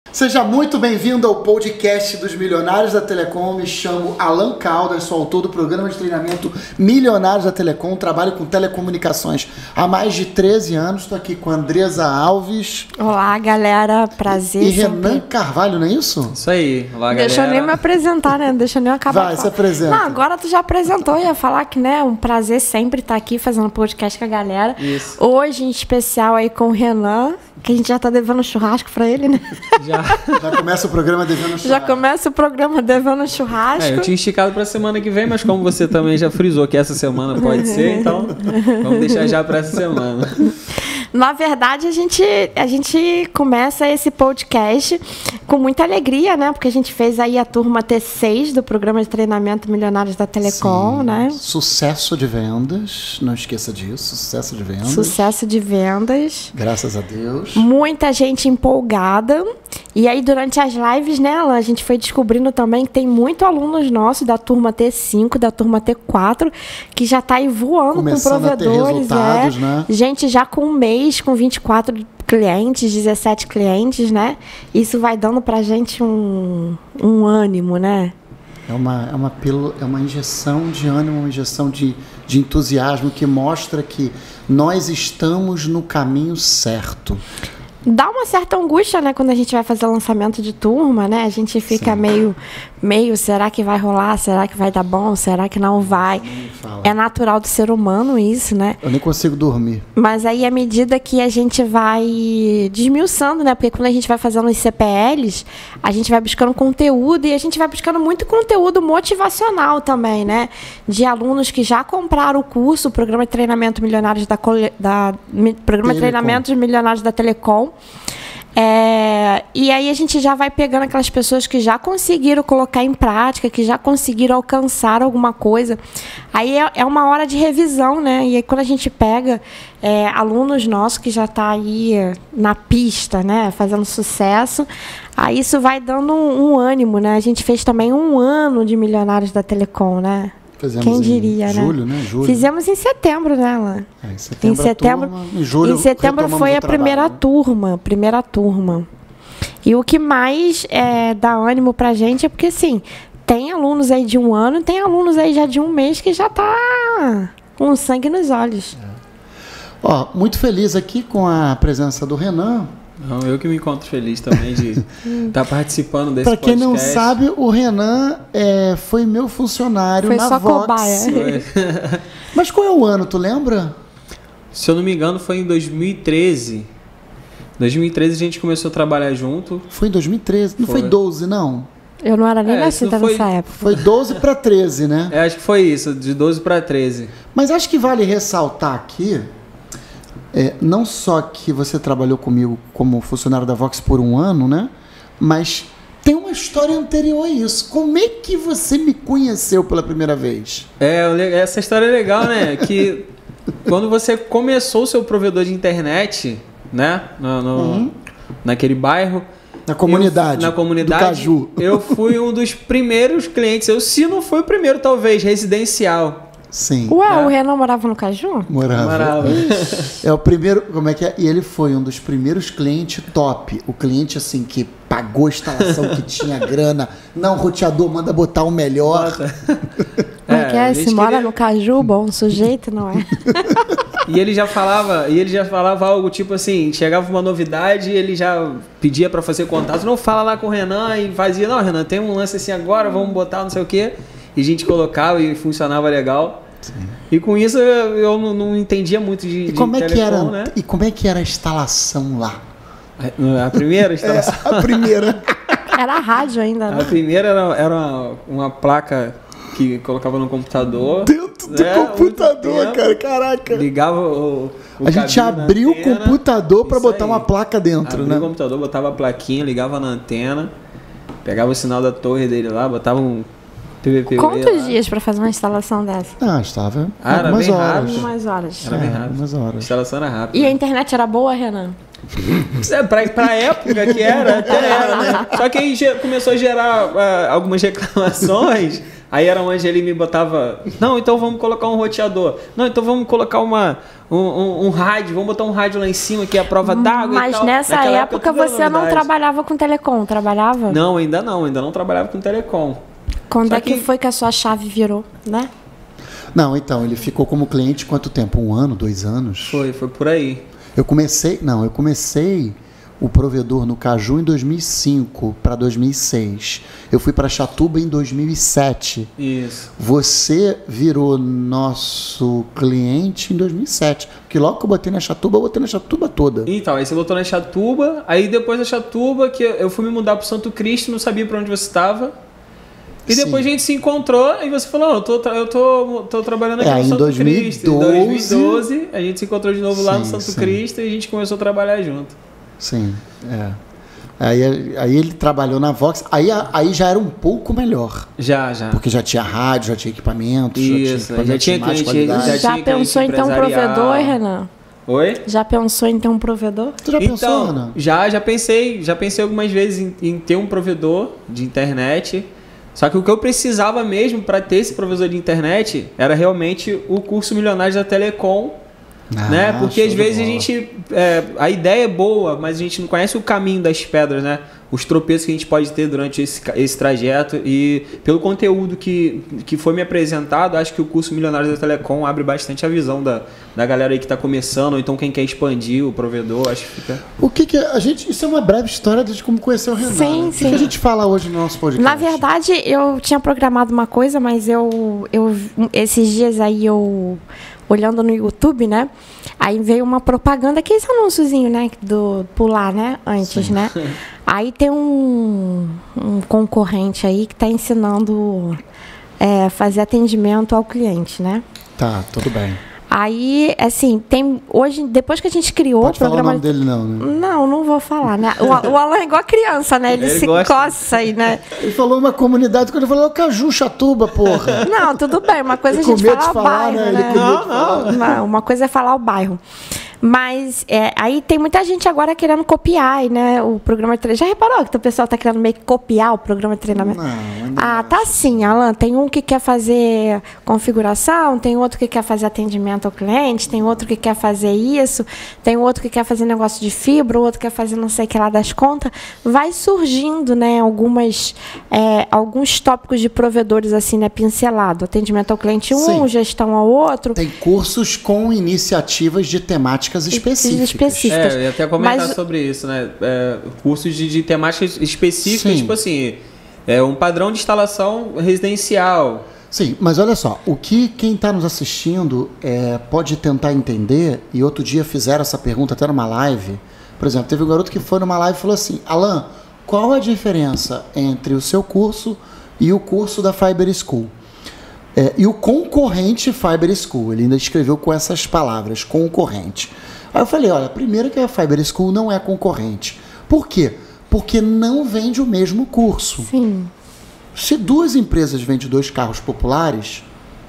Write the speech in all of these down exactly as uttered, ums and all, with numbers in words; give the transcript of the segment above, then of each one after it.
Seja muito bem-vindo ao podcast dos Milionários da Telecom. Me chamo Alan Caldas, sou autor do programa de treinamento Milionários da Telecom. Trabalho com telecomunicações há mais de treze anos. Estou aqui com a Andresa Alves. Olá, galera. Prazer. E Renan Carvalho, não é isso? Isso aí. Olá, galera. Deixa eu nem me apresentar, né? Deixa eu nem acabar. Vai, se apresenta. Não, agora tu já apresentou. Eu ia falar que, né, é um prazer sempre estar aqui fazendo podcast com a galera. Isso. Hoje, em especial, aí com o Renan, que a gente já tá devendo churrasco pra ele, né? Já. Já começa o programa devendo churrasco. Já começa o programa devendo churrasco. É, eu tinha esticado pra semana que vem, mas como você também já frisou que essa semana pode ser, então vamos deixar já pra essa semana. Na verdade, a gente, a gente começa esse podcast com muita alegria, né? Porque a gente fez aí a turma T seis do programa de treinamento Milionários da Telecom, Sim. né? Sucesso de vendas, não esqueça disso, sucesso de vendas. Sucesso de vendas. Graças a Deus. Muita gente empolgada. E aí, durante as lives, né, Alan, a gente foi descobrindo também que tem muitos alunos nossos da turma T cinco, da turma T quatro, que já tá aí voando Começando com provedores. a ter resultados, é. né? Gente já com um mês, com vinte e quatro clientes, dezessete clientes, né? Isso vai dando pra gente um, um ânimo, né? É uma, é, uma pílula, é uma injeção de ânimo, uma injeção de, de entusiasmo que mostra que nós estamos no caminho certo. Dá uma certa angústia, né, quando a gente vai fazer lançamento de turma, né? A gente fica meio, meio, será que vai rolar? Será que vai dar bom? Será que não vai? É natural do ser humano isso, né? Eu nem consigo dormir. Mas aí, à medida que a gente vai desmiuçando, né? Porque quando a gente vai fazendo os C P Ls, a gente vai buscando conteúdo e a gente vai buscando muito conteúdo motivacional também, né? De alunos que já compraram o curso, o Programa de Treinamento Milionários da, da Programa de Treinamento Milionários da Telecom. É, e aí a gente já vai pegando aquelas pessoas que já conseguiram colocar em prática, que já conseguiram alcançar alguma coisa. Aí é, é uma hora de revisão, né? E aí quando a gente pega é, alunos nossos que já estão aí na pista, né? Fazendo sucesso, aí isso vai dando um, um ânimo, né? A gente fez também um ano de Milionários da Telecom, né? Fizemos Quem diria, em né? julho, né? Julho. Fizemos em setembro, né, Alan? É, em setembro, em setembro, turma, em julho em setembro foi a primeira trabalho, né? turma, primeira turma. E o que mais é, dá ânimo pra gente é porque, assim, tem alunos aí de um ano, tem alunos aí já de um mês que já tá com sangue nos olhos. É. Ó, muito feliz aqui com a presença do Renan. Não, eu que me encontro feliz também de estar participando desse podcast. Para quem não podcast. sabe, o Renan é, foi meu funcionário foi na só Vox. cobaia. Mas qual é o ano, tu lembra? Se eu não me engano, foi em dois mil e treze. Em dois mil e treze a gente começou a trabalhar junto. Foi em dois mil e treze, não foi, foi doze, não? Eu não era nem é, nascida foi, nessa época. Foi doze para treze, né? É, acho que foi isso, de doze para treze. Mas acho que vale ressaltar aqui, é, não só que você trabalhou comigo como funcionário da Vox por um ano, né? Mas tem uma história anterior a isso. Como é que você me conheceu pela primeira vez? É, essa história é legal, né? Que quando você começou o seu provedor de internet, né? No, no, uhum. Naquele bairro. Na comunidade. Eu, na comunidade. Do Caju. Eu fui um dos primeiros clientes. Eu, se não fui o primeiro, talvez, residencial. Sim. Ué, é. o Renan morava no Caju? Morava. Morava. É o primeiro, como é que é? E ele foi um dos primeiros clientes top. O cliente, assim, que pagou a instalação, que tinha grana. Não, roteador, manda botar o melhor. Como é que é? Se mora queria... no Caju, bom sujeito, não é? E ele já falava, e ele já falava algo tipo assim, chegava uma novidade, ele já pedia pra fazer contato. Não, fala lá com o Renan e fazia, não, Renan, tem um lance assim agora, vamos botar não sei o quê. E a gente colocava e funcionava legal. Sim. E com isso eu, eu não, não entendia muito de, e como de é telecom, que era, né? E como é que era a instalação lá? A, a primeira instalação? É, a primeira. Era a rádio ainda, né? A primeira era, era uma, uma placa que colocava no computador. Dentro do né? computador, cara, caraca. Ligava o, o A gente abriu o computador para botar aí. uma placa dentro, Abriu né? o computador, botava a plaquinha, ligava na antena, pegava o sinal da torre dele lá, botava um P V P. Quantos dias para fazer uma instalação dessa? Ah, estava ah, algumas era bem horas. rápido. Algumas horas. Era bem rápido. É, algumas horas. A instalação era rápida. E a internet era boa, Renan? É, pra, pra época que era, até era, né? Só que aí começou a gerar uh, algumas reclamações Aí era onde ele me botava, não, então vamos colocar um roteador. Não, então vamos colocar uma, um, um, um rádio, vamos botar um rádio lá em cima, que é a prova d'água Mas e tal. nessa Naquela época você não trabalhava com telecom, trabalhava? Não, ainda não, ainda não trabalhava com telecom. Quando Só é que que- foi que a sua chave virou, né? Não, então, ele ficou como cliente quanto tempo? Um ano, dois anos? Foi, foi por aí. Eu comecei, não, eu comecei o provedor no Caju em dois mil e cinco para dois mil e seis. Eu fui para Chatuba em dois mil e sete. Isso. Você virou nosso cliente em dois mil e sete. Porque logo que eu botei na Chatuba, eu botei na Chatuba toda. Então, aí você botou na Chatuba, aí depois da Chatuba, que eu fui me mudar pro Santo Cristo, não sabia pra onde você estava. E Sim. depois a gente se encontrou e você falou, não, eu tô, tra- eu tô, tô trabalhando aqui É, no em Santo dois mil e Cristo. Em doze. dois mil e doze, a gente se encontrou de novo lá no Sim, Santo sim. Cristo e a gente começou a trabalhar junto. Sim, é. Aí, aí ele trabalhou na Vox, aí, aí já era um pouco melhor. Já, já. Porque já tinha rádio, já tinha equipamentos, Isso, já tinha, já tinha de mais cliente, qualidade. já Já tinha pensou em cliente ter um empresarial. provedor, Renan? Oi? Já pensou em ter um provedor? Tu já pensou, Então, Ana? já, já pensei, já pensei algumas vezes em, em ter um provedor de internet. Só que o que eu precisava mesmo para ter esse provedor de internet era realmente o curso Milionários da Telecom, Ah, né? Porque show às de vezes a bola. gente, é, a ideia é boa, mas a gente não conhece o caminho das pedras, né? Os tropeços que a gente pode ter durante esse, ca- esse trajeto e pelo conteúdo que, que foi me apresentado, acho que o curso Milionários da Telecom abre bastante a visão da, da galera aí que está começando, ou então quem quer expandir o provedor, acho que fica... O que que a gente, isso é uma breve história de como conhecer o Renan. Sim, né? O que sim. que a gente fala hoje no nosso podcast? Na verdade, eu tinha programado uma coisa, mas eu, eu esses dias aí eu olhando no YouTube, né? Aí veio uma propaganda, que é esse anúnciozinho, né? Do pular, né? Antes, né? Aí tem um, um concorrente aí que está ensinando é, fazer atendimento ao cliente, né? Tá, tudo bem. Aí, assim, tem hoje, depois que a gente criou Pode o falar o programa. nome dele não, né? Não, não vou falar, né? O, o Alan é igual a criança, né? Ele, Ele se gosta. coça aí, né? Ele falou uma comunidade, quando ele falou Caju, Chatuba, porra. Não, tudo bem. Uma coisa é a Ele com gente medo de falar o falar, bairro, né? Ele né? com medo de falar. Não, uma coisa é falar o bairro. Mas é, aí tem muita gente agora querendo copiar, né? O programa de treinamento. Já reparou que o pessoal está querendo meio que copiar o programa de treinamento? Não, ainda Ah, não. tá sim, Alan. Tem um que quer fazer configuração, tem outro que quer fazer atendimento ao cliente, tem outro que quer fazer isso, tem outro que quer fazer negócio de fibra, o outro quer fazer não sei o que lá das contas. Vai surgindo, né, algumas, é, alguns tópicos de provedores assim, né, pincelado. Atendimento ao cliente um, Sim. gestão ao outro. Tem cursos com iniciativas de temáticas específicas. específicas. É, eu ia até comentar Mas- sobre isso, né? É, cursos de, de temáticas específicas, Sim. tipo assim, é um padrão de instalação residencial. Sim, mas olha só, o que quem está nos assistindo é, pode tentar entender, e outro dia fizeram essa pergunta até numa live, por exemplo, teve um garoto que foi numa live e falou assim, Alan, qual a diferença entre o seu curso e o curso da Fiber School? É, e o concorrente Fiber School, ele ainda escreveu com essas palavras, concorrente. Aí eu falei, olha, primeiro que a Fiber School não é concorrente. Por quê? Porque não vende o mesmo curso. Sim. Se duas empresas vendem dois carros populares,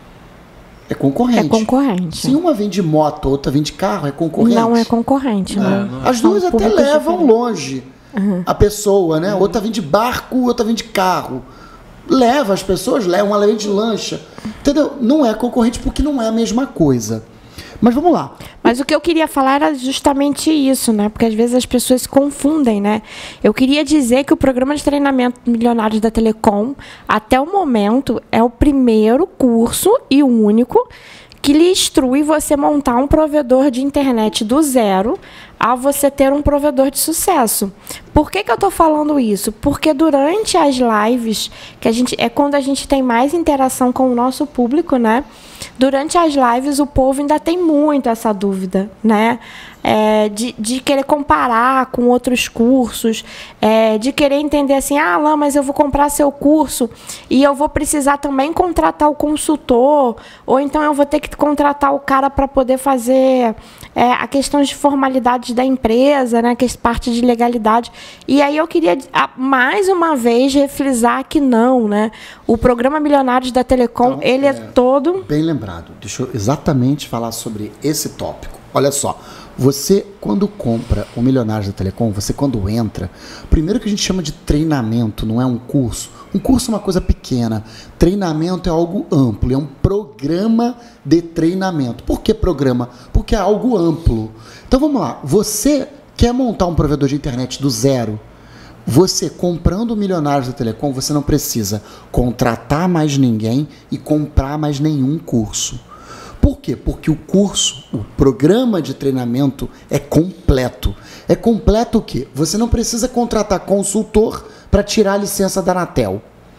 é concorrente. É concorrente. Se uma vende moto, outra vende carro, é concorrente. Não é concorrente, né? não é. As São duas até públicos levam diferentes. longe a pessoa, né? Outra vende barco, outra vende carro. Leva as pessoas, leva uma vende lancha. Entendeu? Não é concorrente porque não é a mesma coisa. Mas vamos lá. Mas o que eu queria falar era justamente isso, né? Porque às vezes as pessoas se confundem, né? Eu queria dizer que o programa de treinamento Milionários da Telecom, até o momento, é o primeiro curso e o único que lhe instrui você montar um provedor de internet do zero a você ter um provedor de sucesso. Por que que eu estou falando isso? Porque durante as lives, que a gente é quando a gente tem mais interação com o nosso público, né? Durante as lives o povo ainda tem muito essa dúvida, né? É, de, de querer comparar com outros cursos, é, de querer entender assim, ah, Alan, mas eu vou comprar seu curso e eu vou precisar também contratar o consultor, ou então eu vou ter que contratar o cara para poder fazer é, a questão de formalidades da empresa, né, que é parte de legalidade. E aí eu queria, mais uma vez, refrisar que não, né? O programa Milionários da Telecom, Então, ele é, é, todo... Bem lembrado. Deixa eu exatamente falar sobre esse tópico. Olha só, Você, quando compra o Milionários da Telecom, você quando entra, primeiro que a gente chama de treinamento, não é um curso. Um curso é uma coisa pequena. Treinamento é algo amplo, é um programa de treinamento. Por que programa? Porque é algo amplo. Então vamos lá, você quer montar um provedor de internet do zero? Você comprando o Milionários da Telecom, você não precisa contratar mais ninguém e comprar mais nenhum curso. Por quê? Porque o curso, o programa de treinamento é completo. É completo o quê? Você não precisa contratar consultor para tirar a licença da Anatel.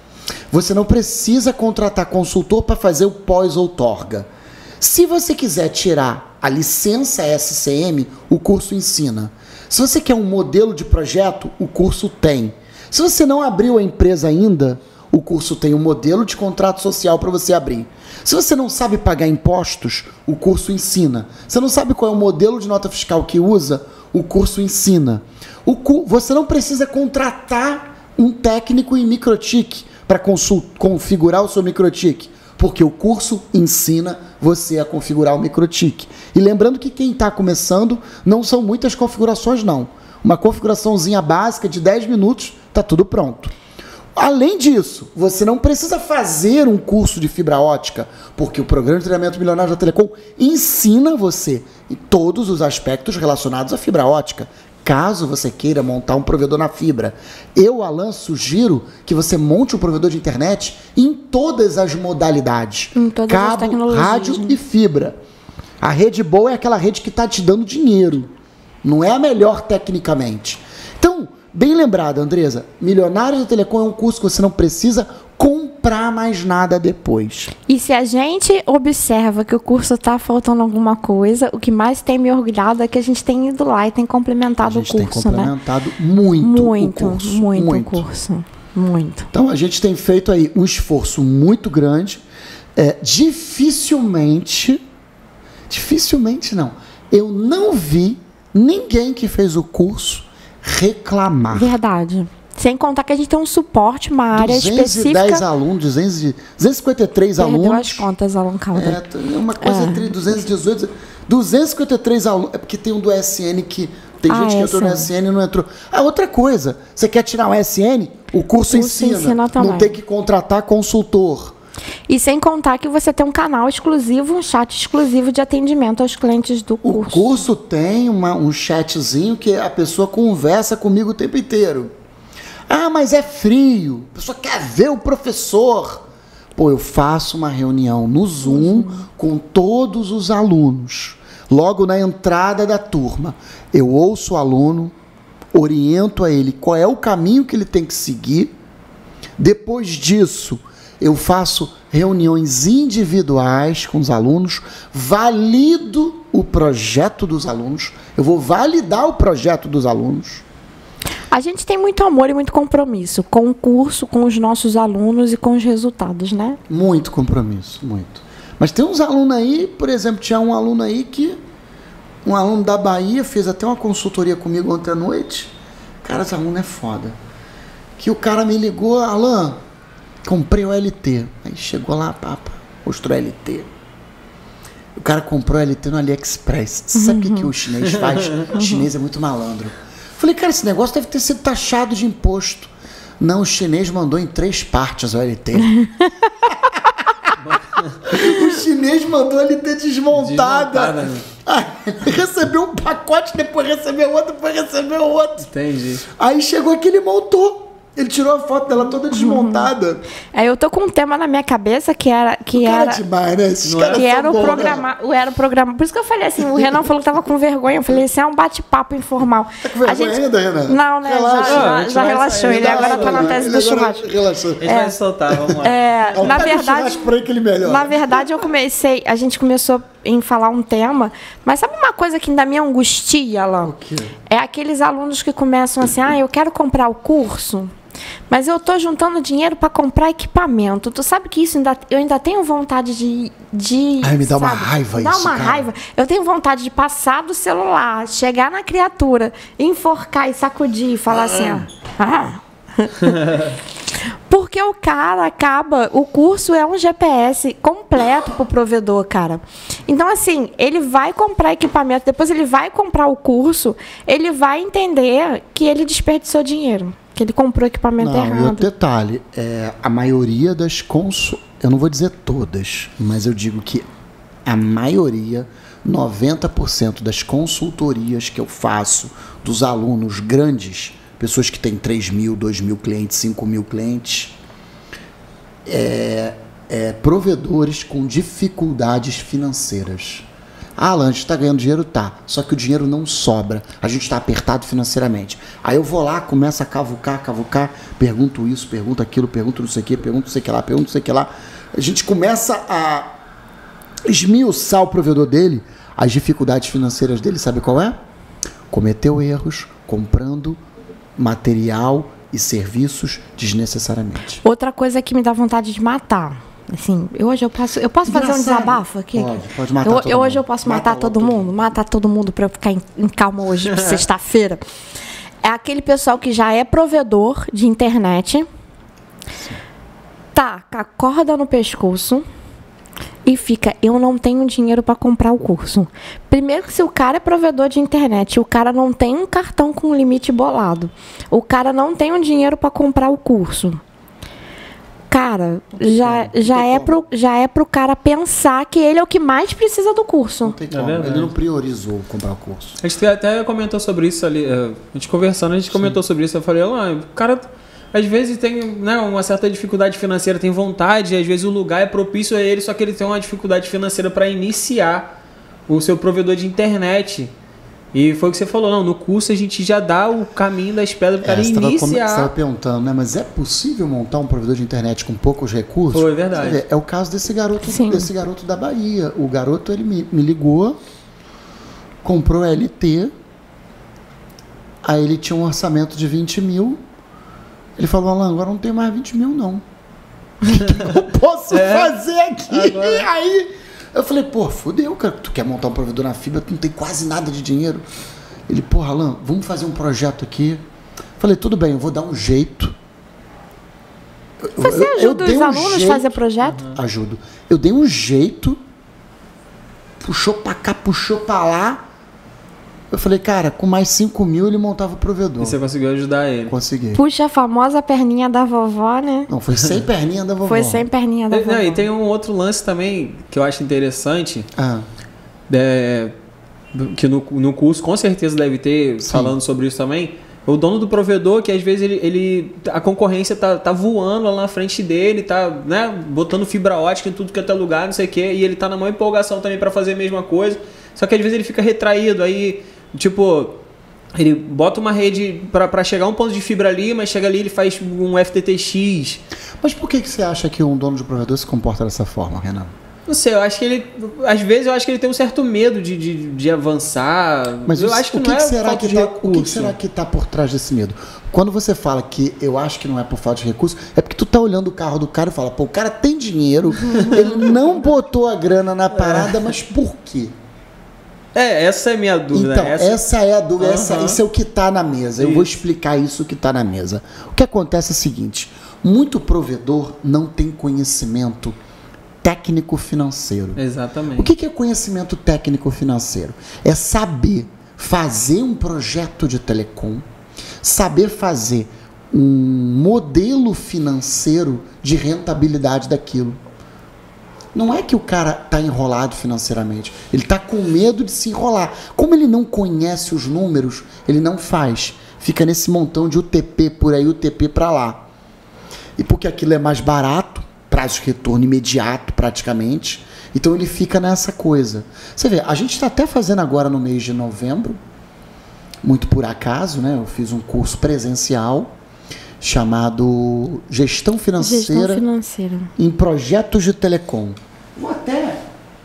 Você não precisa contratar consultor para fazer o pós-outorga. Se você quiser tirar a licença S C M, o curso ensina. Se você quer um modelo de projeto, o curso tem. Se você não abriu a empresa ainda, o curso tem um modelo de contrato social para você abrir. Se você não sabe pagar impostos, o curso ensina. Você não sabe qual é o modelo de nota fiscal que usa, o curso ensina. O cu... Você não precisa contratar um técnico em microtik para configurar o seu microtik, porque o curso ensina você a configurar o microtik. E lembrando que quem está começando, não são muitas configurações não. Uma configuraçãozinha básica de dez minutos, está tudo pronto. Além disso, você não precisa fazer um curso de fibra ótica, porque o programa de treinamento Milionários da Telecom ensina você em todos os aspectos relacionados à fibra ótica, caso você queira montar um provedor na fibra. Eu, Alan, sugiro que você monte um provedor de internet em todas as modalidades. Em todas cabo, as tecnologias, rádio né? e fibra. A rede boa é aquela rede que está te dando dinheiro. Não é a melhor tecnicamente. Então, bem lembrado, Andresa, Milionários da Telecom é um curso que você não precisa comprar mais nada depois. E se a gente observa que o curso está faltando alguma coisa, o que mais tem me orgulhado é que a gente tem ido lá e tem complementado o curso, A gente tem complementado né? muito, muito o curso. Muito, muito o curso. Muito. Então, a gente tem feito aí um esforço muito grande. É, dificilmente, dificilmente não, eu não vi ninguém que fez o curso reclamar. Verdade. Sem contar que a gente tem um suporte, uma área duzentos e dez específica. alunos, duzentos, duzentos e cinquenta e três Perdeu alunos. as contas, Alan Calder. É, uma coisa É. entre duzentos e dezoito, duzentos e cinquenta e três alunos. É porque tem um do S N que tem Ah, gente que entrou no S N. S N e não entrou. Ah, outra coisa, você quer tirar um S N? O curso, O curso ensina. ensina também. Não tem que contratar consultor. E sem contar que você tem um canal exclusivo, um chat exclusivo de atendimento aos clientes do O curso. curso tem uma, um chatzinho que a pessoa conversa comigo o tempo inteiro. Ah, mas é frio. A pessoa quer ver o professor. Pô, eu faço uma reunião no Zoom uhum. com todos os alunos. Logo na entrada da turma. Eu ouço o aluno, oriento a ele qual é o caminho que ele tem que seguir. Depois disso, eu faço reuniões individuais com os alunos, valido o projeto dos alunos, eu vou validar o projeto dos alunos. A gente tem muito amor e muito compromisso com o curso, com os nossos alunos e com os resultados, né? Muito compromisso, muito. Mas tem uns alunos aí, por exemplo, tinha um aluno aí que, um aluno da Bahia, fez até uma consultoria comigo ontem à noite. Cara, esse aluno é foda. Que o cara me ligou, Alan, comprei o L T. Aí chegou lá, papa, mostrou o L T. O cara comprou o L T no AliExpress. Você sabe o que, que o chinês faz? O chinês é muito malandro. Falei, cara, esse negócio deve ter sido taxado de imposto. Não, o chinês mandou em três partes o L T. O chinês mandou a L T desmontada. desmontada né? Aí, ele recebeu um pacote, depois recebeu outro, depois recebeu outro. Entendi. Aí chegou aqui, ele montou. Ele tirou a foto dela toda desmontada. É, eu tô com um tema na minha cabeça que era que cara era é demais, né? Esses caras que era são o bons, programa, né? era o programa. Por isso que eu falei assim, o Renan falou que tava com vergonha. Eu falei, isso é um bate-papo informal. Tá com vergonha ainda, Renan? Não, né? Relaxa. Já, Não, a já, gente já vai relaxou. sair. Ele agora tá na Ele tese do agora churrasco. Relaxou. A gente vai soltar, vamos lá. É, Não, na pega o verdade, churrasco por aí que ele melhora. na verdade eu comecei, a gente começou em falar um tema, mas sabe uma coisa que ainda me angustia, Alan? O quê? É aqueles alunos que começam assim, ah, eu quero comprar o curso, mas eu tô juntando dinheiro para comprar equipamento. Tu sabe que isso ainda, eu ainda tenho vontade de, de Ai, me dá uma sabe, raiva me dá isso, uma cara. raiva. Eu tenho vontade de passar do celular, chegar na criatura, enforcar e sacudir e falar assim, ó. Ah. Por Porque o cara acaba... O curso é um G P S completo pro provedor, cara. Então, assim, ele vai comprar equipamento, depois ele vai comprar o curso, ele vai entender que ele desperdiçou dinheiro, que ele comprou equipamento não, errado. E outro detalhe, é, a maioria das consul... Eu não vou dizer todas, mas eu digo que a maioria, noventa por cento das consultorias que eu faço dos alunos grandes, pessoas que têm três mil, dois mil clientes, cinco mil clientes, é, é, provedores com dificuldades financeiras. Ah, Alan, a gente está ganhando dinheiro? Tá. Só que o dinheiro não sobra. A gente está apertado financeiramente. Aí eu vou lá, começo a cavucar, cavucar, pergunto isso, pergunto aquilo, pergunto não sei o que, pergunto não sei o que lá, pergunto não sei o que lá. A gente começa a esmiuçar o provedor dele, as dificuldades financeiras dele, sabe qual é? Cometeu erros comprando material e serviços desnecessariamente. Outra coisa que me dá vontade de matar. Assim, eu hoje eu posso, eu posso fazer um desabafo aqui? Pode, pode matar eu, todo eu mundo. Hoje eu posso Mata matar todo todo mundo, matar todo mundo para eu ficar em, em calma hoje, sexta-feira. É aquele pessoal que já é provedor de internet, sim, tá com a corda no pescoço e fica, eu não tenho dinheiro para comprar o curso. Primeiro que se o cara é provedor de internet, o cara não tem um cartão com limite bolado, o cara não tem um dinheiro para comprar o curso. Cara, já, já, é pro, já é pro cara pensar que ele é o que mais precisa do curso. Não tem como. É Ele não priorizou comprar o curso. A gente até comentou sobre isso ali, a gente conversando, a gente comentou, sim, sobre isso. Eu falei, ah, o cara às vezes tem, né, uma certa dificuldade financeira, tem vontade, às vezes o lugar é propício a ele, só que ele tem uma dificuldade financeira para iniciar o seu provedor de internet. E foi o que você falou, não, no curso a gente já dá o caminho das pedras para o cara é, iniciar. Você estava perguntando, né? Mas é possível montar um provedor de internet com poucos recursos? Foi, verdade. Vê, é o caso desse garoto, sim, desse garoto da Bahia. O garoto, ele me, me ligou, comprou L T, aí ele tinha um orçamento de vinte mil, ele falou, Alan, agora não tem mais vinte mil, não. O que eu posso é, fazer aqui? Agora... E aí... Eu falei, pô, fudeu, cara, tu quer montar um provedor na fibra, tu não tem quase nada de dinheiro. Ele, porra, Alan, vamos fazer um projeto aqui. Falei, tudo bem, eu vou dar um jeito. Você eu, ajuda eu os um alunos a fazer projeto? Uhum. Ajudo. Eu dei um jeito, puxou pra cá, puxou pra lá. Eu falei, cara, com mais cinco mil ele montava o provedor. E você conseguiu ajudar ele? Consegui. Puxa a famosa perninha da vovó, né? Não, foi sem perninha da vovó. Foi sem perninha da e, vovó. Não, e tem um outro lance também que eu acho interessante. Ah. É, que no, no curso com certeza deve ter, sim, falando sobre isso também. O dono do provedor, que às vezes ele, ele a concorrência tá, tá voando lá na frente dele, tá, né, botando fibra ótica em tudo que é teu lugar, não sei o quê, e ele tá na maior empolgação também para fazer a mesma coisa. Só que às vezes ele fica retraído, aí tipo, ele bota uma rede para chegar a um ponto de fibra ali, mas chega ali ele faz um F T T X. Mas por que, que você acha que um dono de provedor se comporta dessa forma, Renan? Não sei, eu acho que ele, às vezes eu acho que ele tem um certo medo de, de, de avançar. Mas eu o, acho que, o que não que é será falta que de tá, recurso. O que, que será que está por trás desse medo? Quando você fala que eu acho que não é por falta de recurso, é porque tu tá olhando o carro do cara e fala, pô, o cara tem dinheiro, ele não botou a grana na parada, mas por quê? É, essa é a minha dúvida. Então, essa, essa é a dúvida, uhum, essa, isso é o que está na mesa. Eu isso. vou explicar isso que está na mesa. O que acontece é o seguinte, muito provedor não tem conhecimento técnico-financeiro. Exatamente. O que é conhecimento técnico-financeiro? É saber fazer um projeto de telecom, saber fazer um modelo financeiro de rentabilidade daquilo. Não é que o cara está enrolado financeiramente, ele está com medo de se enrolar. Como ele não conhece os números, ele não faz. Fica nesse montão de U T P por aí, U T P para lá. E porque aquilo é mais barato, prazo de retorno imediato praticamente, então ele fica nessa coisa. Você vê, a gente está até fazendo agora no mês de novembro, muito por acaso, né? Eu fiz um curso presencial chamado Gestão Financeira, Gestão Financeira em Projetos de Telecom. Vou até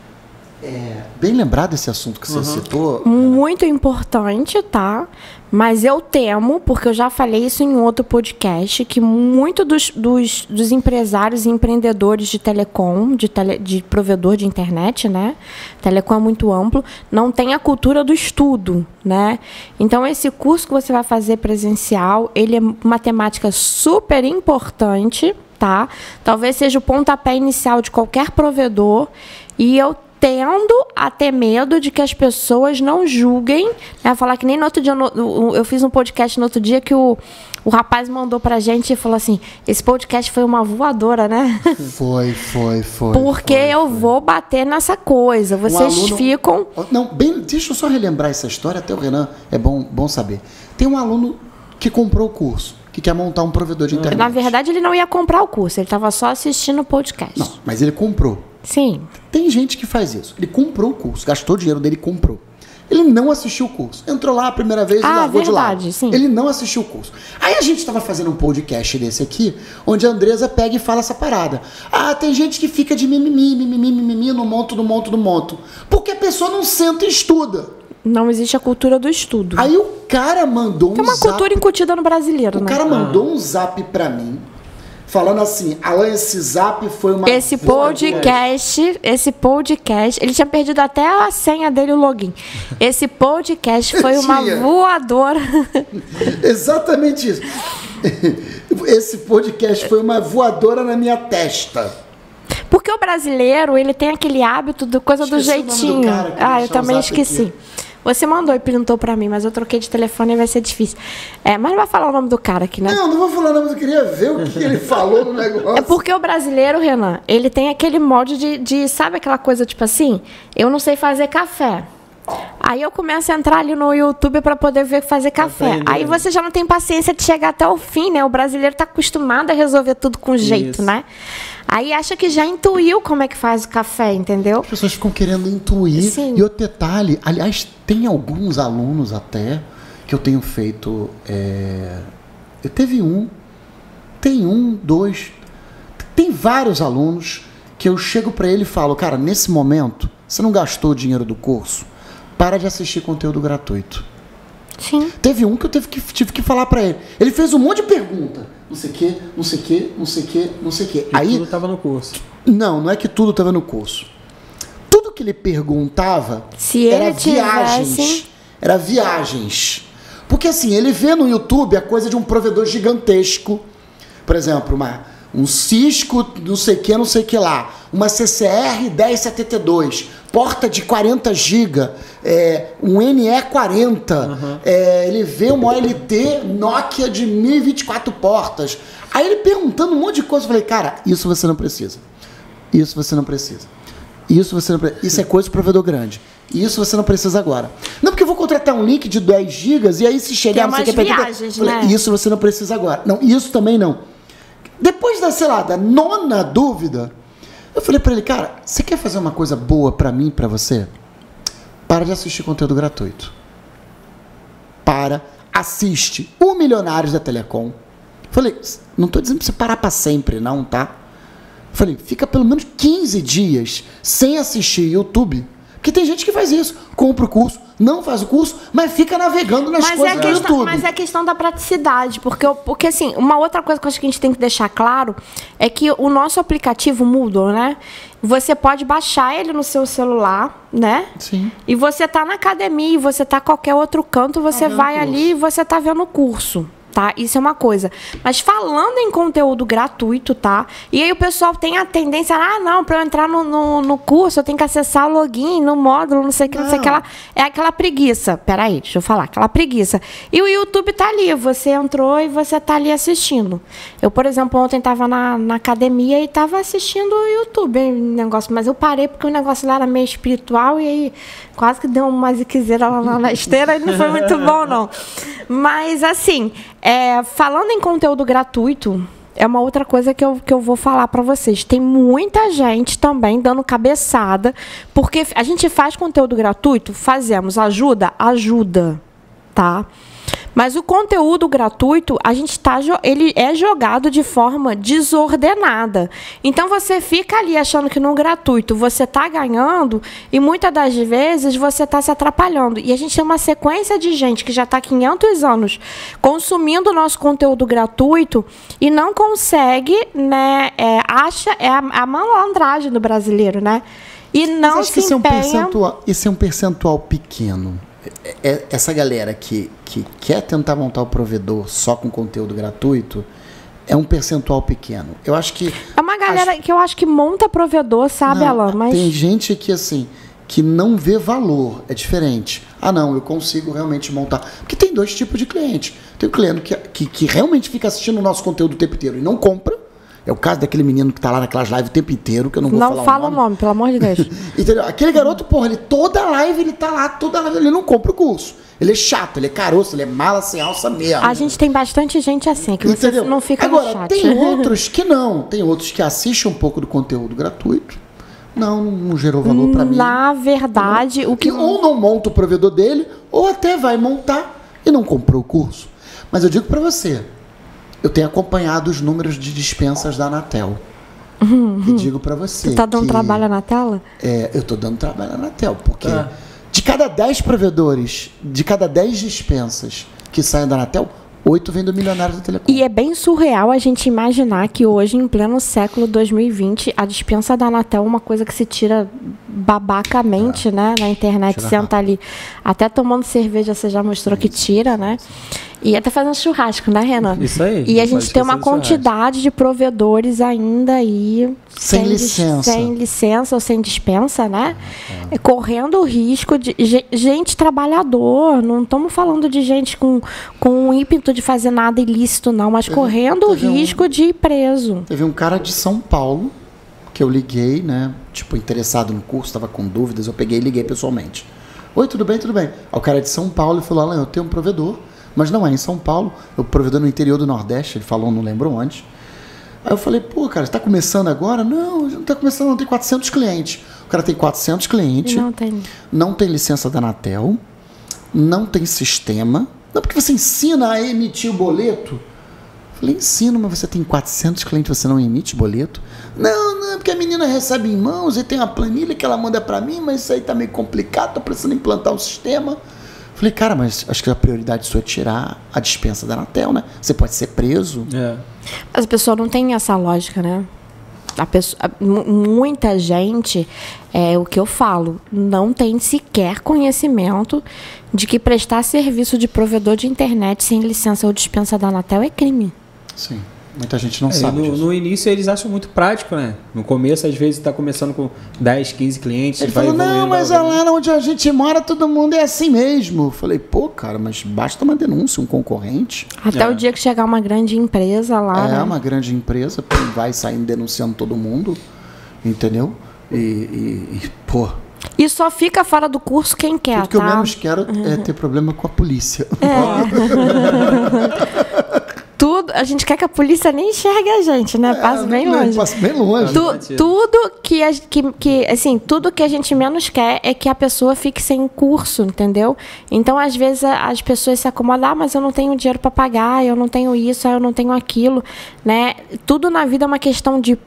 é, bem lembrar desse assunto que você, uhum, citou. Muito importante, tá? Mas eu temo, porque eu já falei isso em outro podcast, que muito dos, dos, dos empresários e empreendedores de telecom, de, tele, de provedor de internet, né? Telecom é muito amplo, não tem a cultura do estudo, né? Então, esse curso que você vai fazer presencial, ele é uma temática super importante, tá? Talvez seja o pontapé inicial de qualquer provedor. E eu tendo a ter medo de que as pessoas não julguem, né? Falar que nem no outro dia, no, eu fiz um podcast no outro dia que o, o rapaz mandou pra gente e falou assim, esse podcast foi uma voadora, né? Foi, foi, foi. Porque foi, eu foi. vou bater nessa coisa, vocês um aluno, ficam... Não, bem, deixa eu só relembrar essa história, até o Renan, é bom, bom saber. Tem um aluno que comprou o curso, que quer montar um provedor de internet. Na verdade, ele não ia comprar o curso, ele estava só assistindo o podcast. Não, mas ele comprou. Sim. Tem gente que faz isso. Ele comprou o curso, gastou o dinheiro dele e comprou. Ele não assistiu o curso. Entrou lá a primeira vez e ah, largou verdade, de lado. Sim. Ele não assistiu o curso. Aí a gente estava fazendo um podcast desse aqui, onde a Andresa pega e fala essa parada. Ah, tem gente que fica de mimimi, mimimi, mimimi, no monto, no monto, no monto. Porque a pessoa não senta e estuda. Não existe a cultura do estudo. Aí o cara mandou um zap. É uma cultura incutida no brasileiro, o né? O cara mandou um zap pra mim, falando assim, Alan, esse zap foi uma... Esse podcast, esse podcast, ele tinha perdido até a senha dele, o login. Esse podcast foi uma voadora. Exatamente isso. Esse podcast foi uma voadora na minha testa. Porque o brasileiro, ele tem aquele hábito do coisa Esqueci do jeitinho. do cara, ah, eu também esqueci. Aqui. Você mandou e perguntou pra mim, mas eu troquei de telefone e vai ser difícil. É, mas não vai falar o nome do cara aqui, né? Não, não vou falar o nome, eu queria ver o que ele falou no negócio. É porque o brasileiro, Renan, ele tem aquele molde de, de, sabe aquela coisa tipo assim? Eu não sei fazer café. Aí eu começo a entrar ali no YouTube para poder ver fazer café. Aprender. Aí você já não tem paciência de chegar até o fim, né? O brasileiro tá acostumado a resolver tudo com jeito, Isso. né? Aí acha que já intuiu como é que faz o café, entendeu? As pessoas ficam querendo intuir. Sim. E outro detalhe, aliás, tem alguns alunos até que eu tenho feito... É... Eu teve um, tem um, dois, tem vários alunos que eu chego para ele e falo, cara, nesse momento, você não gastou o dinheiro do curso? Para de assistir conteúdo gratuito. Sim. Teve um que eu tive que, tive que falar para ele. Ele fez um monte de pergunta. Não sei o que, não sei o que, não sei o que, não sei o que. Aí tudo estava no curso. Não, não é que tudo estava no curso. Tudo que ele perguntava Se era ele viagens. Tivesse... Era viagens. Porque assim, ele vê no YouTube a coisa de um provedor gigantesco. Por exemplo, uma, um Cisco, não sei o que, não sei o que lá. Uma C C R dez setenta e dois. Porta de quarenta gigas, é, um N E quarenta, uhum. é, ele vê uma O L T Nokia de mil e vinte e quatro portas. Aí ele perguntando um monte de coisa, eu falei, cara, isso você não precisa. Isso você não precisa. Isso você não precisa. Isso é coisa de provedor grande. Isso você não precisa agora. Não, porque eu vou contratar um link de dez gigas e aí se chegar... Tem umas viagens, falei, né? Isso você não precisa agora. Não, isso também não. Depois da, sei lá, da nona dúvida... Eu falei pra ele, cara, você quer fazer uma coisa boa pra mim, pra você? Para de assistir conteúdo gratuito. Para, assiste o Milionários da Telecom. Falei, não tô dizendo pra você parar pra sempre, não, tá? Falei, fica pelo menos quinze dias sem assistir YouTube. Porque tem gente que faz isso, compra o curso, não faz o curso, mas fica navegando nas mas coisas é do questão, YouTube. Mas é questão da praticidade, porque, eu, porque assim, uma outra coisa que eu acho que a gente tem que deixar claro é que o nosso aplicativo Moodle, né? Você pode baixar ele no seu celular, né? Sim. E você tá na academia, você tá em qualquer outro canto, você tá vai ali e você tá vendo o curso. Tá? Isso é uma coisa. Mas falando em conteúdo gratuito, tá? E aí o pessoal tem a tendência, ah, não, para eu entrar no, no, no curso, eu tenho que acessar o login no módulo, não sei o que, não. não sei o que lá. É aquela preguiça. Peraí, deixa eu falar, aquela preguiça. E o YouTube tá ali, você entrou e você tá ali assistindo. Eu, por exemplo, ontem tava na, na academia e tava assistindo o YouTube, hein, negócio, mas eu parei porque o negócio lá era meio espiritual e aí quase que deu uma ziquezeira lá na esteira e não foi muito bom, não. Mas, assim, é, falando em conteúdo gratuito, é uma outra coisa que eu, que eu vou falar para vocês. Tem muita gente também dando cabeçada, porque a gente faz conteúdo gratuito, fazemos, ajuda? Ajuda, tá? Mas o conteúdo gratuito, a gente tá, ele é jogado de forma desordenada. Então, você fica ali achando que no gratuito você está ganhando e muitas das vezes você está se atrapalhando. E a gente tem uma sequência de gente que já está há quinhentos anos consumindo o nosso conteúdo gratuito e não consegue, né, é, acha, é a, a malandragem do brasileiro, né? E não Mas acho se que esse empenha... é um percentual, esse é um percentual pequeno. Essa galera que, que quer tentar montar o provedor só com conteúdo gratuito é um percentual pequeno. Eu acho que... É uma galera acho, que eu acho que monta provedor, sabe, não, Alan? Mas... Tem gente que, assim, que não vê valor. É diferente. Ah, não, eu consigo realmente montar. Porque tem dois tipos de cliente. Tem o cliente que, que, que realmente fica assistindo o nosso conteúdo o tempo inteiro e não compra. É o caso daquele menino que tá lá naquelas lives o tempo inteiro, que eu não vou não falar fala o nome. o nome, pelo amor de Deus. Entendeu? Aquele garoto, porra, ele toda live, ele tá lá, toda live, ele não compra o curso. Ele é chato, ele é caroço, ele é mala sem alça mesmo. A gente tem bastante gente assim, que você Entendeu? não fica Agora, no chat. tem outros que não. Tem outros que assistem um pouco do conteúdo gratuito. Não, não gerou valor pra mim. Na verdade, o que... Ou não monta o provedor dele, ou até vai montar e não comprou o curso. Mas eu digo pra você, eu tenho acompanhado os números de dispensas da Anatel. Uhum. E digo pra você. Você tá dando que, trabalho na tela? É, eu tô dando trabalho na Anatel, porque Ah. de cada dez provedores, de cada dez dispensas que saem da Anatel, oito vêm do Milionário da Telecom. E é bem surreal a gente imaginar que hoje, em pleno século dois mil e vinte, a dispensa da Anatel é uma coisa que se tira babacamente, é. né? Na internet, tira senta rápido. ali. Até tomando cerveja, você já mostrou que tira, né? E até fazendo churrasco, né, Renan? Isso aí. E a gente tem uma quantidade de provedores ainda aí... Sem, sem licença. Sem licença ou sem dispensa, né? É. Correndo o risco de... Gente trabalhador, não estamos falando de gente com, com o ímpeto de fazer nada ilícito, não, mas teve, correndo o risco um, de ir preso. Teve um cara de São Paulo que eu liguei, né? Tipo, interessado no curso, estava com dúvidas, eu peguei e liguei pessoalmente. Oi, tudo bem, tudo bem. O cara é de São Paulo e falou, Alan, eu tenho um provedor, mas não é em São Paulo, é o provedor no interior do Nordeste, ele falou, não lembro onde. Aí eu falei, pô, cara, você está começando agora? Não, não está começando, não, tem quatrocentos clientes. O cara tem quatrocentos clientes, não tem, não tem licença da Anatel, não tem sistema. Não, porque você ensina a emitir o boleto. Eu falei, ensino, mas você tem quatrocentos clientes, você não emite boleto? Não, não, porque a menina recebe em mãos e tem uma planilha que ela manda para mim, mas isso aí tá meio complicado, tô precisando implantar o sistema. Falei, cara, mas acho que a prioridade sua é tirar a dispensa da Anatel, né? Você pode ser preso. É. Mas a pessoa não tem essa lógica, né? A pessoa, muita gente, é o que eu falo, não tem sequer conhecimento de que prestar serviço de provedor de internet sem licença ou dispensa da Anatel é crime. Sim. Muita gente não é, sabe no, disso. No início eles acham muito prático, né? No começo, às vezes, está começando com dez, quinze clientes. Ele vai falou, não, mas é lá onde a gente mora, todo mundo é assim mesmo. Eu falei, pô, cara, mas basta uma denúncia, um concorrente. Até é. o dia que chegar uma grande empresa lá, É, né? uma grande empresa, vai saindo denunciando todo mundo, entendeu? E, e, e pô... E só fica fora do curso quem quer, Tudo que tá? eu menos quero uhum. é ter problema com a polícia. É. Tudo, a gente quer que a polícia nem enxergue a gente, né? Passa é, bem não, longe. Passa bem longe. Tu, tudo que, a, que, que, assim, tudo que a gente menos quer é que a pessoa fique sem curso, entendeu? Então, às vezes, as pessoas se acomodam, ah, mas eu não tenho dinheiro para pagar, eu não tenho isso, eu não tenho aquilo, né? Tudo na vida é uma questão de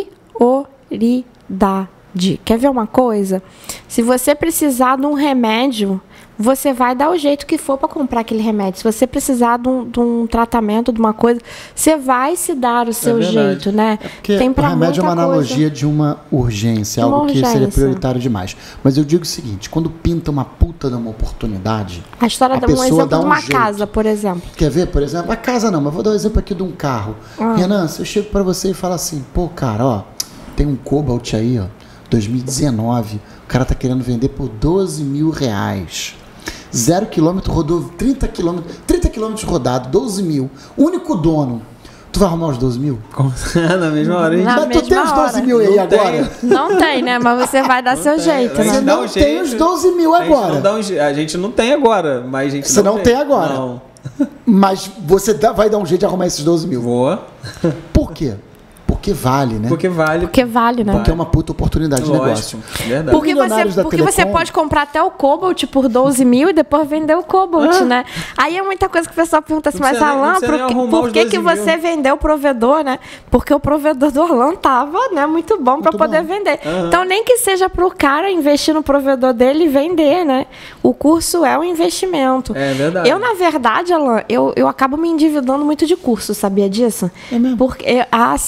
prioridade. Quer ver uma coisa? Se você precisar de um remédio, você vai dar o jeito que for para comprar aquele remédio. Se você precisar de um, de um tratamento, de uma coisa, você vai se dar o seu é jeito, né? É porque tem pra o remédio é uma analogia coisa. de uma urgência, uma algo urgência. que seria prioritário demais. Mas eu digo o seguinte, quando pinta uma puta de uma oportunidade... A história dá um exemplo dá um de uma jeito. casa, por exemplo. Quer ver, por exemplo? A casa não, mas vou dar um exemplo aqui de um carro. Ah. Renan, se eu chego para você e falo assim, pô, cara, ó, tem um Cobalt aí, ó, dois mil e dezenove, o cara tá querendo vender por doze mil reais. Zero quilômetro, rodou trinta quilômetros, trinta quilômetros rodado, doze mil. Único dono. Tu vai arrumar os doze mil? Na mesma hora, hein? Na Mas tu tem os doze mil aí não agora? Tem. Não tem, né? Mas você vai dar não seu tem. jeito, né? Você não um tem os doze mil agora. A gente, não dá um, a gente não tem agora, mas a gente Você não, não tem. tem agora. Não. Mas você dá, vai dar um jeito de arrumar esses doze mil. Boa. Por quê? Porque vale, né? Porque vale. Porque vale, né? Porque é uma puta oportunidade de Lógico, negócio. Verdade. Porque, você, porque você pode comprar até o Cobalt por doze mil e depois vender o Cobalt, ah. né? Aí é muita coisa que o pessoal pergunta assim, mas Alan, por, que, por que, que você vendeu o provedor, né? Porque o provedor do Orlando tava, né, muito bom para poder bom. vender. Uhum. Então, nem que seja para o cara investir no provedor dele e vender, né? O curso é um investimento. É verdade. Eu, na verdade, Alan, eu, eu acabo me endividando muito de curso, sabia disso? É mesmo? Porque, ah, sim, porque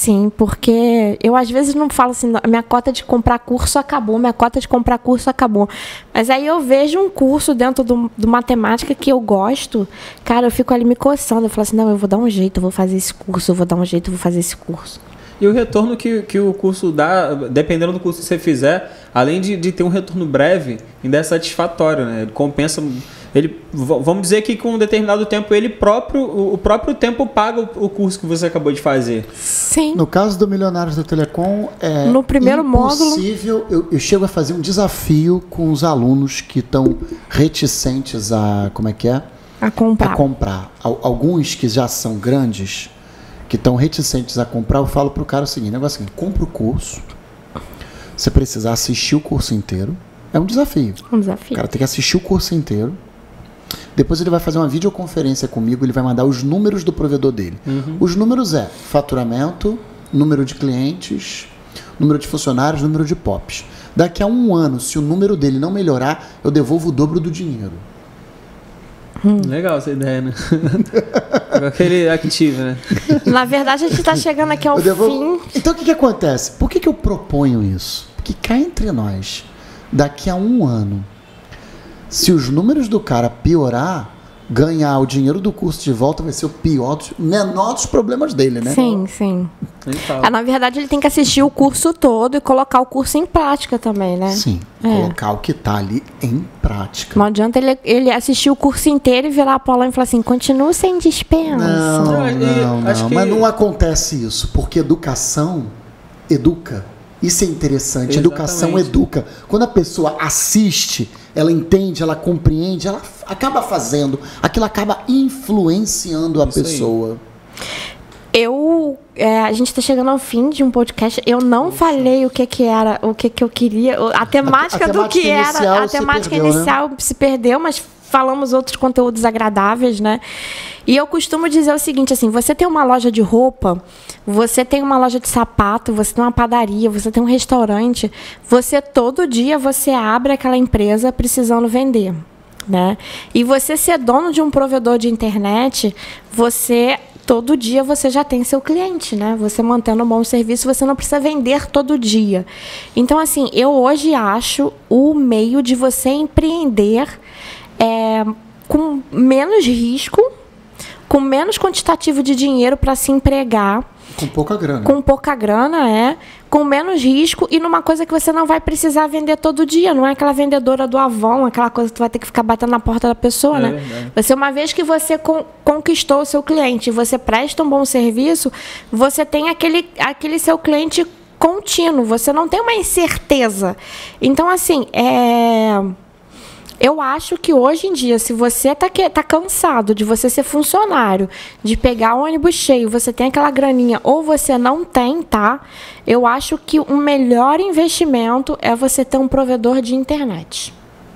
porque eu às vezes não falo assim, minha cota de comprar curso acabou, minha cota de comprar curso acabou. Mas aí eu vejo um curso dentro do, do matemática que eu gosto, cara, eu fico ali me coçando, eu falo assim, não, eu vou dar um jeito, eu vou fazer esse curso, eu vou dar um jeito, eu vou fazer esse curso. E o retorno que, que o curso dá, dependendo do curso que você fizer, além de, de ter um retorno breve, ainda é satisfatório, né? Ele compensa. Ele, vamos dizer que com um determinado tempo, ele próprio, o próprio tempo paga o curso que você acabou de fazer. Sim. No caso do Milionários do Telecom, é no primeiro impossível. Módulo... Eu, eu chego a fazer um desafio com os alunos que estão reticentes a. Como é que é? A comprar. A comprar. Alguns que já são grandes, que estão reticentes a comprar, eu falo pro cara o seguinte: negócio assim, compra o curso, você precisa assistir o curso inteiro. É um desafio. Um desafio. O cara tem que assistir o curso inteiro. Depois ele vai fazer uma videoconferência comigo, ele vai mandar os números do provedor dele. Uhum. Os números é faturamento, número de clientes, número de funcionários, número de P O Ps. Daqui a um ano, se o número dele não melhorar, eu devolvo o dobro do dinheiro. Hum. Legal essa ideia, né? Aquele activo, né? Na verdade, a gente está chegando aqui ao devolvo... fim. Então o que, que acontece? Por que, que eu proponho isso? Porque cá entre nós, daqui a um ano, se os números do cara piorar, ganhar o dinheiro do curso de volta vai ser o pior, dos, menor dos problemas dele, né? Sim, sim. É, na verdade, ele tem que assistir o curso todo e colocar o curso em prática também, né? Sim, é. Colocar o que está ali em prática. Não adianta ele, ele assistir o curso inteiro e virar para lá e falar assim, continua sem dispensa. Não, não, não, não. Que... mas não acontece isso, porque educação educa. Isso é interessante, Exatamente. Educação educa. Quando a pessoa assiste, ela entende, ela compreende, ela acaba fazendo, aquilo acaba influenciando a Isso pessoa. Aí. Eu, é, a gente está chegando ao fim de um podcast. Eu não Poxa. falei o que que era, o que que eu queria, a temática, a, a temática do que era, a temática perdeu, inicial né? se perdeu, mas falamos outros conteúdos agradáveis, né? E eu costumo dizer o seguinte, assim, você tem uma loja de roupa, você tem uma loja de sapato, você tem uma padaria, você tem um restaurante, você todo dia você abre aquela empresa precisando vender, né? E você ser dono de um provedor de internet, você todo dia você já tem seu cliente, né? Você mantendo um bom serviço, você não precisa vender todo dia. Então, assim, eu hoje acho o meio de você empreender é, com menos risco, com menos quantitativo de dinheiro para se empregar. Com pouca grana. Com pouca grana, é. Com menos risco e numa coisa que você não vai precisar vender todo dia. Não é aquela vendedora do Avon, aquela coisa que tu vai ter que ficar batendo na porta da pessoa, é né? Verdade. Você, uma vez que você con- conquistou o seu cliente e você presta um bom serviço, você tem aquele, aquele seu cliente contínuo. Você não tem uma incerteza. Então, assim, é... eu acho que hoje em dia, se você está tá cansado de você ser funcionário, de pegar o ônibus cheio, você tem aquela graninha ou você não tem, tá? Eu acho que o melhor investimento é você ter um provedor de internet.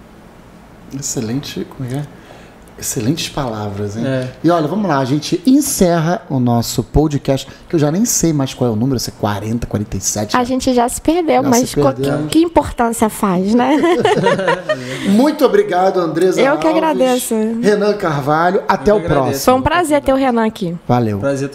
Excelente, como é? Excelentes palavras, hein? É. E olha, vamos lá, a gente encerra o nosso podcast, que eu já nem sei mais qual é o número, se é quarenta, quarenta e sete. A gente já se perdeu, já mas se perdeu. Que, que importância faz, né? Muito obrigado, Andresa Eu que Alves, agradeço. Renan Carvalho, até eu o próximo. Foi um prazer ter o Renan aqui. Valeu. Prazer.